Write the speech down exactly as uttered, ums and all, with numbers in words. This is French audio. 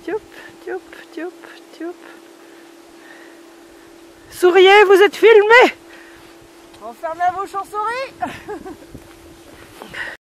Tioup, tioup, tioup, tioup. Souriez, vous êtes filmés. Enfermez vos chauves-souris.